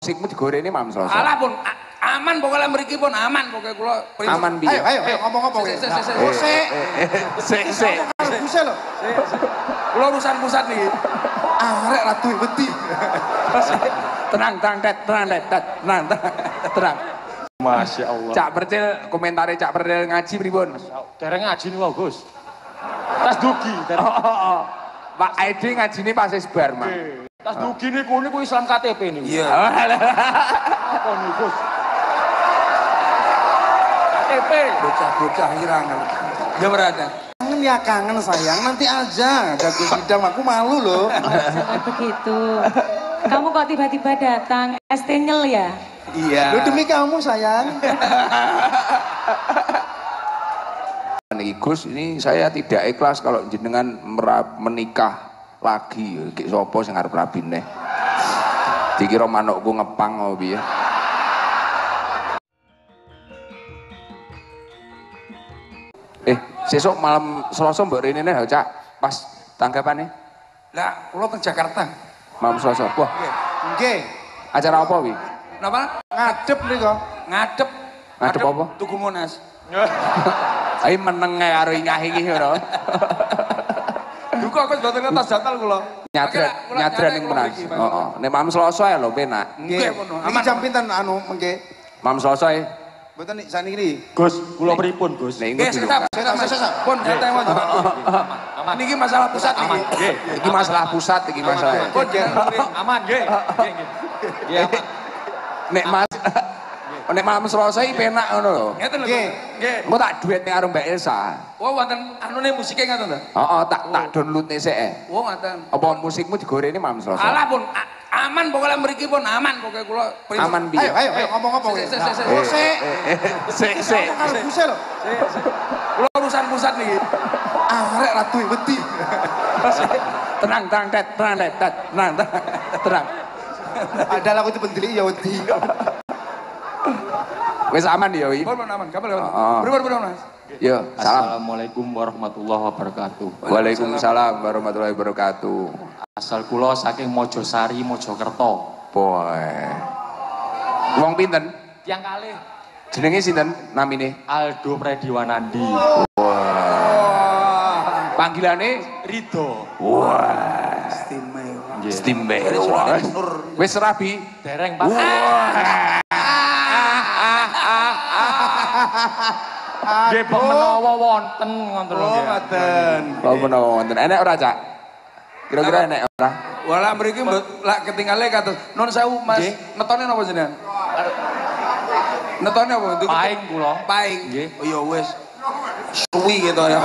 musikmu digoreni Mam Sloso. Alah pun aman pokoknya mriki pun aman pokoknya kula. Aman piye? Ayo ngomong apa kowe? Sik. Buse lho. Kula urusan pusat niki. Arek ra duwe wedi. Tenang. Masya Allah. Cak Percil, komentare Cak Percil ngaji pripun? Dereng ngaji nih Gus. Tas dugi. Pak Edi ngajine pas isbar, Mang. Tas dugi niku Islam KTP niku. Iya. Apa nih Gus? KTP. Bocah-bocah irangan. Ya berada. Kangen ya kangen sayang, nanti aja. Jago sidang aku malu loh. Jangan begitu. Kamu kok tiba-tiba datang? ST nyel ya? Iya. Loh demi kamu sayang. Niki Gus, ini saya tidak ikhlas kalau jenengan menikah lagi. Ki sapa sing arep rabine? Dikira manukku ngepang apa piye? Sesuk malam Selasa mbok rene neh Cak. Pas tanggapane. Lah, kula teng Jakarta. Malam Selasa. Wah, Nggih. acara apa wi? Napa? Ngadep nih kok. Ngadep. Ngadep apa? Tugu Monas. Ayo meneng karo ingah iki ora. Duka aku mboten ngertos jadwal kula. Nyadran ning Monas. Heeh. Nek malam Selasa ya lho penak. Nggih ngono. Iki jam pinten anu mengke? Malam Selasa e. Mboten nik saniki. Gus, kula pripun Gus? Nek Nggih, engko saya pun santai mawon. Niki masalah pusat iki. Nggih. iki masalah pusat iki masalah. Pun Aman nggih. Nggih. Nek malam Selasa iki penak ngono lho. Ngeten lho. Nggih. Nggih. Engko tak duetne karo Mbak Elsa. Oh, wonten anune musike ngaten to? Heeh, tak downloadne sik. Oh, ngaten. Apa musikmu digoreni malam Selasa? Alah pun aman pokoknya mriki pun aman pokoknya kula. Aman piye? Ayo ngomong apa kowe? Sik. Karo buse lho. Kula urusan pusat niki. Arek ra duwe wedi. Tenang. Padahal aku itu pendelik ya wedi. Wis aman ya wi? Pun aman, kabar lewat. Heeh. Pripun Mas? Yo, salam. Assalamualaikum warahmatullahi wabarakatuh. Waalaikumsalam warahmatullahi wabarakatuh. Asal kula saking Mojosari, Mojokerto. Boy. Wong pinten? Tiang kalih Jenenge sinten namine? Aldo Prediwanandi. Panggilane Ridho. wah, Istimewa. istimewa. Wis rabi. Dereng Pak. Nggih menawa wonten ngoten lho. Oh, ngaten. Oh menawa wonten. Enek ora, Cak? Kira-kira enek ora? Wala mriki lak ketinggalan kados nun sewu Mas. Netone napa jenengan? Netone apa? Paing kula. Paing. Nggih. Oh ya wis. Suwi gitu ya.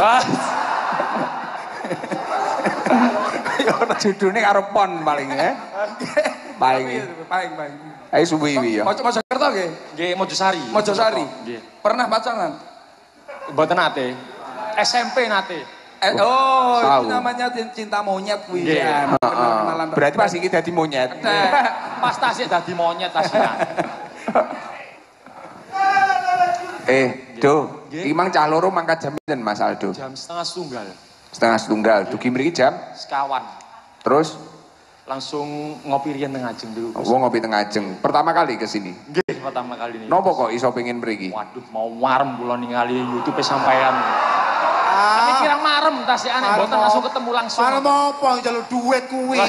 Judulnya karo pon paling ya. Paling. Paing. Ayo suwi ya. Mojokerto nggih. Nggih Mojosari. Mojosari. Nggih. Pernah pacaran? Mboten nate. SMP nate. Oh, Tahu. itu namanya cinta monyet kuwi. Nggih. Ya. Kenalan. Berarti pas iki dadi monyet. Pas tasik dadi monyet tasnya. Do, iki mang cah loro mangkat jam pinten Mas Aldo? Jam setengah Setengah. Dugi mriki jam. sekawan. Terus Langsung ngopi riyen teng Ajeng dulu. Gus. wong ngopi teng Ajeng. Pertama kali ke sini. Nggih, pertama kali ini. Nopo kok iso pengen mriki? Waduh, mau marem kula ningali YouTube sampean. Tapi kira marem tasikane mboten langsung ketemu langsung. Marem apa njaluk duit kuwi.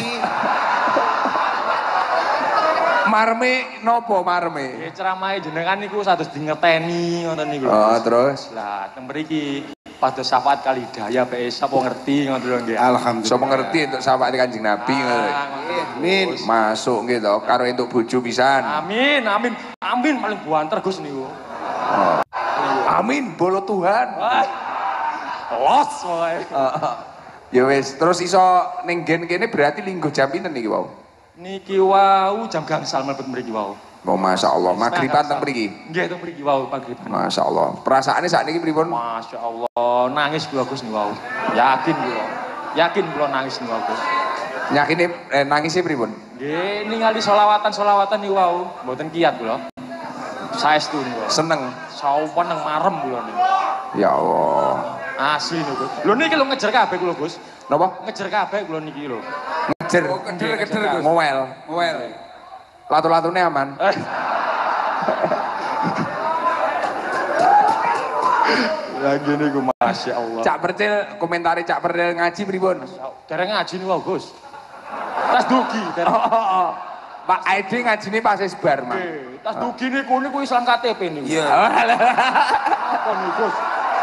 Marme nopo marme? Nggih, ceramahe jenengan niku sados di ngerteni ngoten niku. Oh, terus Lah, teng mriki pados syafaat kali daya PS apa ngerti ngoten lho nggih. Alhamdulillah. iso mengerti untuk syafaat Kanjeng Nabi ngono. Amin. Masuk gitu karo entuk bojo pisan. Amin, paling buanter Gus niku. Amin, bolo Tuhan. Wah. Los wae. Ya wis, terus iso ning gen kene berarti linggo jam pinten niki wau? Niki wau jam gangsal mlebet mriki wau. Oh, Masya Allah, magriban teng mriki. Nggih teng mriki wau magriban. Masya Allah, perasaannya saat ini pripun? Masya Allah, nangis kula Gus niku wau. Yakin kula nangis niku Gus. Nyakine nangisnya pripun? Nggih, ningali selawatan niku wau, mboten kiat kula. Saestu niku. Seneng. Sawan nang marem kula niku. Ya Allah. Asli niku. Lho niki lho ngejer kabeh kula Gus. Napa? Ngejer kabeh kula niki lho. Ngejer. Oh, kedel. Ngowel. Well. Latu-latune aman. Lagi nih gue Masya Allah. Cak Percil, komentari Cak Percil ngaji pripun? Dereng ngaji nih wah Gus. Tas dugi. Pak Aidi ngaji nih pas isbar mah. Tas dugi nih ku Islam KTP nih. Iya. Apa nih Gus?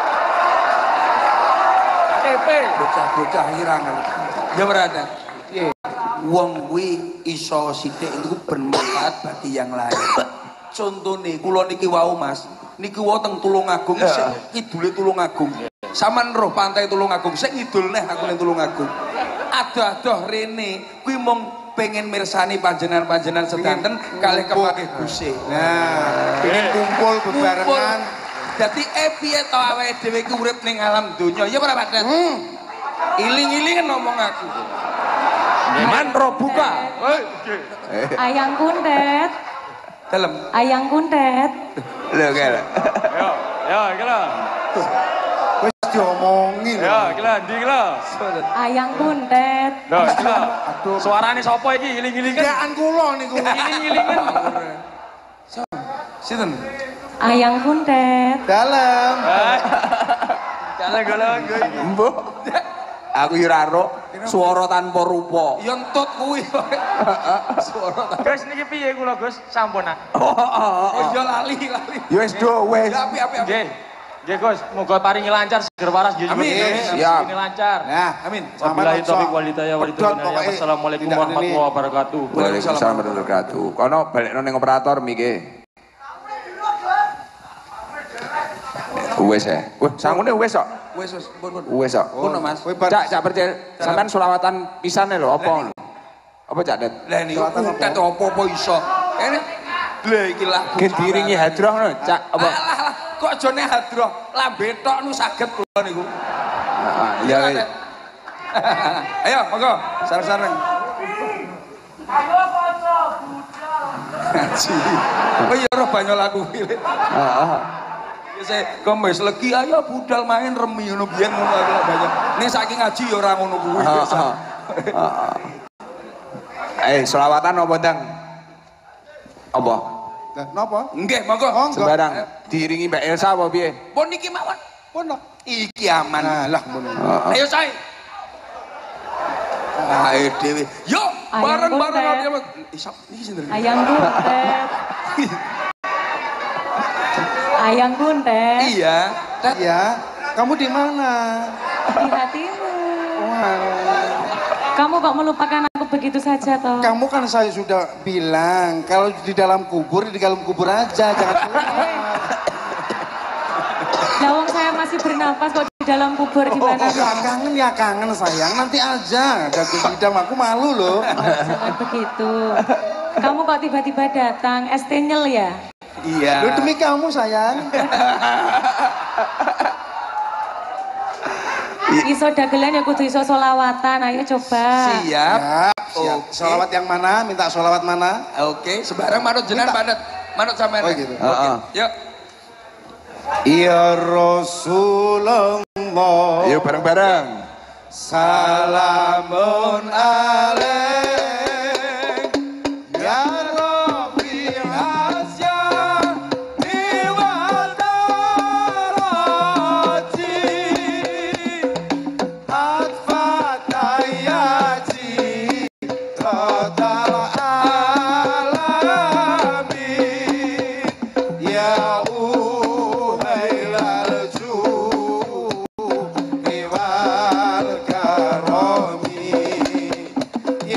KTP. Bocah-bocah hirangan. Ya berada. Wong kuwi iso sithik itu bermanfaat bagi yang lain. Contone kula niki wau Mas, niki wau teng Tulungagung sing kidule Tulungagung. Saman roh pantai Tulungagung sing ngidul neh aku ning Tulungagung. Adoh-adoh rene kuwi mung pengen mirsani panjenengan-panjenengan sedanten kalih kepake Gusti. Nah, pengen kumpul bebarengan. Dadi piye to awake dhewe iki urip ning alam donya ya ora Pak? Iling-ilingen ngomong aku. Man roh buka. Ayang kuntet. Dalem. Ayang kuntet. Lho kene. Ya, kira. Wis diomongin. Ya, kira ndi kira? Ayang kuntet. Lho, kira. Suarane sapa iki? Iling-ilingen. Kerjaan kula niku. Iling-ilingen. Sinten? Ayang kuntet. Dalam. Jalan golongan gue iki. Mbok. Aku yo ora ro swara tanpa rupa. Ya entut kuwi. Suara ta. Gus niki piye kula Gus? Sampun ah. Oh ya lali. Ya wis do wis. Ya api. Nggih. Nggih Gus, muga paringi lancar seger waras nggih. Amin. Siap. Ini lancar. Nah, Amin. Wabillahi taufiq wal hidayah wal Pedot hidayah. pokoknya. Wassalamualaikum Tindakan warahmatullahi wabarakatuh. Waalaikumsalam warahmatullahi wabarakatuh. Kono balekno ning operator miki. Wes ya. Wah, sangune wes kok. Wis pun. Wes kok. Pun Mas. Cak Percil, sampean selawatan pisane lho apa? Apa Cak Det? Lah niku kuntet apa iso. Ini lha iki lagu. Gen diringi hadroh ngono, Cak apa? Alah, kok jone hadroh. Lambe tok nu saged kula niku. Heeh, ya. Ayo, monggo. Sareng-sareng. Ayo kanca budal. Oh iya roh banyol aku kuwi. Heeh. Saya kemes legi ayo budal main remi ngono biyen ngono aku banyak. Ning saiki ngaji ya ora ngono kuwi. Selawatan apa ndang? Apa? Lah napa? Nggih, monggo. Sembarang diiringi Mbak Elsa apa piye? Pun niki mawon. Pun Iki aman. Nah, lah ngono. Ayo say. Ayo dhewe. Yo, bareng-bareng iso iki sinten? Ayang kuntet. Ayang kuntet. Iya. Iya, kamu di mana? Di hatimu. Wah, Kamu kok melupakan aku begitu saja toh? kamu kan saya sudah bilang kalau di dalam kubur aja, jangan keluar. Lawang saya masih bernapas kok di dalam kubur gimana? Ya kangen sayang, nanti aja. Ada Gus Idam, aku malu loh. Jangan begitu. Kamu kok tiba-tiba datang? ST nyel ya? Iya. Loh, demi kamu sayang. Iso dagelan ya kudu iso solawatan, ayo coba. Siap. Siap. Oke. Sholawat yang mana? Minta sholawat mana? Oke, sembarang manut jenengan manut. Manut sampean. Oh, gitu. Oke. Yuk. Ya Rasulullah. Ayo bareng-bareng. Salamun alaik ya Rabbi asyani wa daraji atfatayati total alamin ya uhailal judi wal karomi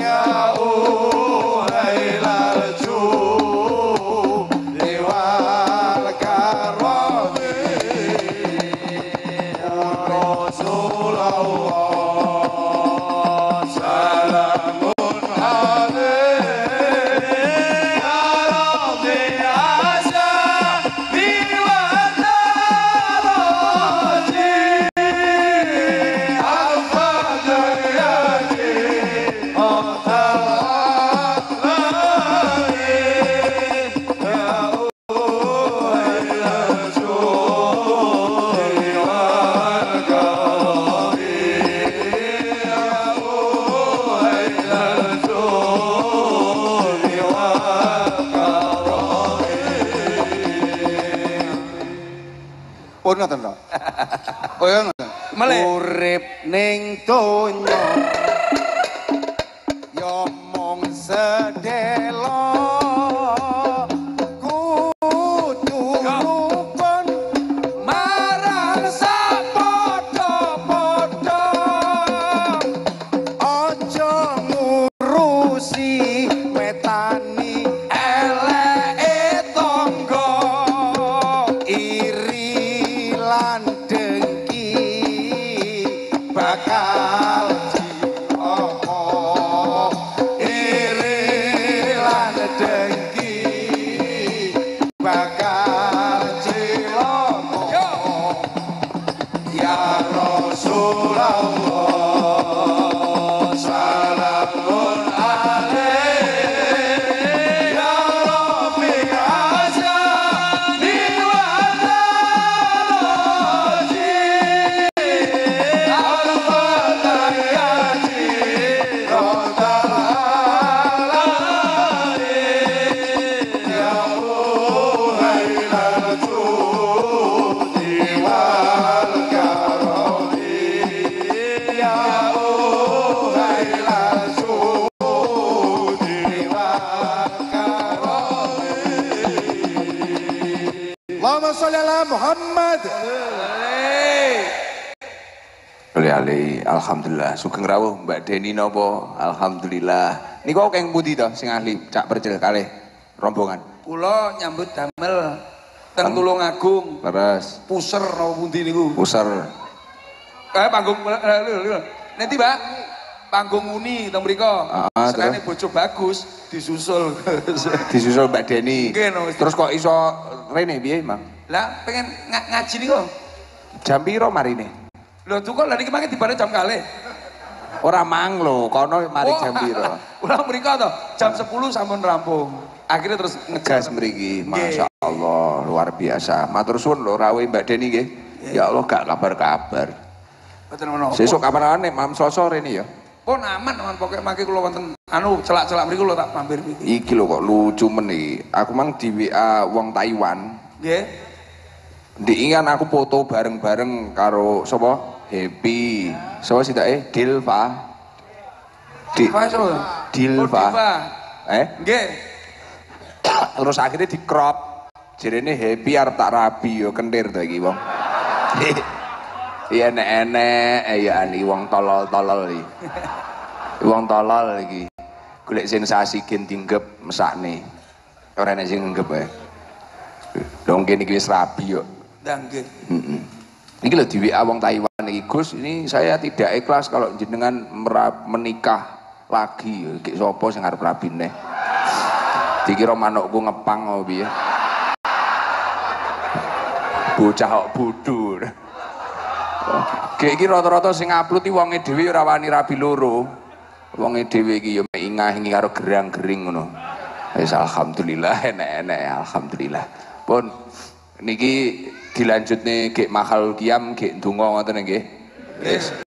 Oh ngoten to. Oh ya ngoten. Melih. Urip ning donya yo mung sedelo kudu rukun marang sapadha-padha aja ngurusi metani eleke tangga iri lan dengki bakal cilaka iri lan dengki bakal cilaka ya Rasulullah salamun alaihi ya Rabbi azani wa taraji al-fatayati rodalali ya uhailal judi wal karami ya uhailal judi wal karami Allahumma sholli ala Muhammad. Ali, alhamdulillah. Sugeng rawuh Mbak Deni nopo? Alhamdulillah. Niku keng pundi to sing ahli cak percil kalih rombongan. Kula nyambut damel ten Tulungagung. Leres, Puser napa pundi niku? puser. Panggung nanti Mbak. Panggung uni teng mriko. Sekane bojo bagus disusul. Disusul Mbak Deni. Nggih, no, Terus kok iso rene piye, Mang? Lah pengen ngaji niku. Jam piro marine? Lho tuh kok lha niki mangke dibare jam kalih. Ora mang lho, kono mari jam piro? Ulah mriko to, jam 10 sampun rampung. Akhirnya terus Gas mriki, Masya Allah, luar biasa. Matur suwun lho rawuh Mbak Deni nggih. Ya Allah gak kabar-kabar. Mboten menapa. Sesuk kapan nek Mam Selasa rene ya. Pun aman pokoke mangke kula wonten anu celak-celak mriku lho tak mampir mriki. Iki lho kok lucu men iki. Aku mang di WA wong Taiwan. Nggih. Diingan aku foto bareng-bareng karo sapa? Happy. Sapa sih Dilva. Pak so. Dilva. Nggih. Terus akhirnya di crop. Jarene Happy arep tak rabi yo kentir to iki wong. Iya enek-enek ya ani wong tolol-tolol iki. Wong tolol iki. Golek sensasi gen dinggep mesakne. Ora enek sing nggep ae. Dong kene iki wis rabi yo. Ndang nggih. Heeh. Iki lho di WA wong Taiwan iki Gus, ini saya tidak ikhlas kalau jenengan menikah lagi. Iki sapa sing arep rabi neh? Dikira manukku ngepang apa piye? Bocah kok bodho. Kayak iki rata-rata sing upload iki wonge dhewe ora wani rabi loro. Wonge dhewe iki ya mek ingah-ingi karo gerang-gering ngono. Wis alhamdulillah enek-enek alhamdulillah. Pun niki dilanjutne gek mahal kiam gek ndonga ngoten nggih. Wis